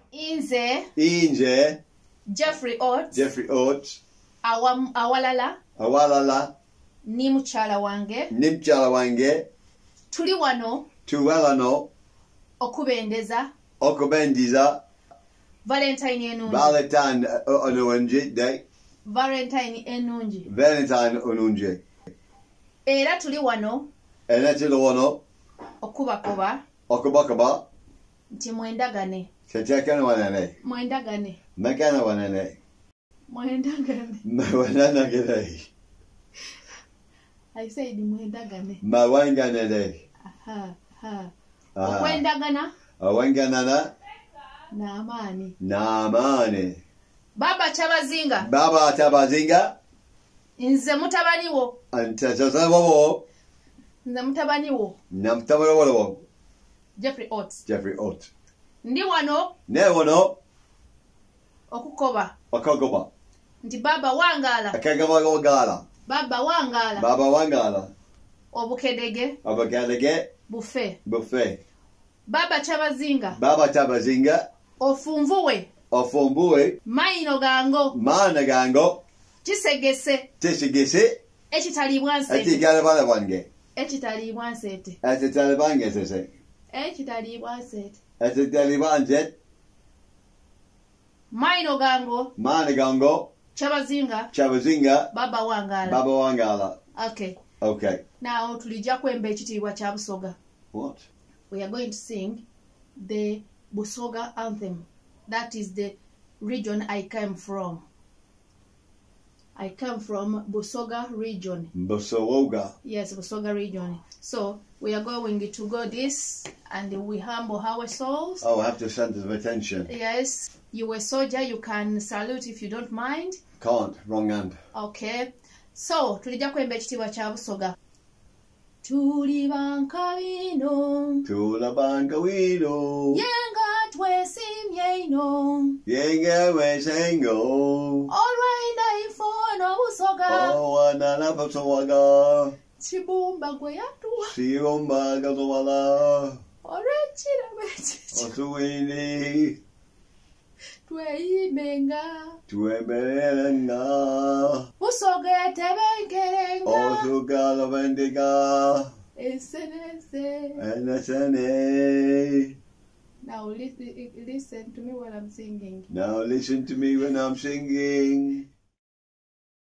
Inze Jeffrey Oates awalala ni mukyala wange tuli wano okubendiza Valentine enungi era tuli wano okubakoba nti mwendagane. I said mwendagane. Okwendagana n'amaani. Baaba Kyabazinga nze mutabani wo. Nze mutabani wo. Jeffrey Oates. Ndi wano okukoba nti Baba wangaala. Baba wangaala. Obukedege bufe. Baaba Kyabazinga ofunvuwe maino gango kisegese ekitaliibwa nsete maino gango Kyabazinga Baba wangaala. Okay. Now tulijja kwemba ekitiibwa kya Busoga. What? We are going to sing the Busoga anthem. That is the region I came from. I come from Busoga region. Yes, Busoga region. So we are going to go this and we humble our souls. Oh, I have to center of attention. Yes. You a soldier, you can salute if you don't mind. Can't, wrong hand. Okay. So, tulijja kwemba ekitiibwa kya Busoga. Tulibanga wino. Yenga twesimye ino. Olwaina ifono Busoga. Chibumba gwe yatuwa. Olwekirabo ekyo. Tweyimenga. Busoga etebengerenga. Enesene. Now listen to me when I'm singing.